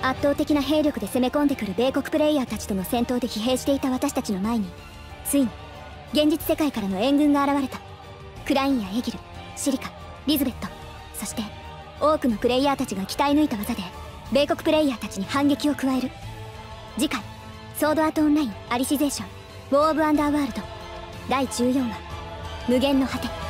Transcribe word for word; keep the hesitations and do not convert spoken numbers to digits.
圧倒的な兵力で攻め込んでくる米国プレイヤーたちとの戦闘で疲弊していた私たちの前に、ついに現実世界からの援軍が現れた。クラインやエギル、シリカ、リズベット、そして多くのプレイヤーたちが鍛え抜いた技で米国プレイヤーたちに反撃を加える。次回ソードアートオンラインアリシゼーションウォー・オブ・アンダーワールドだいじゅうよんわ無限の果て。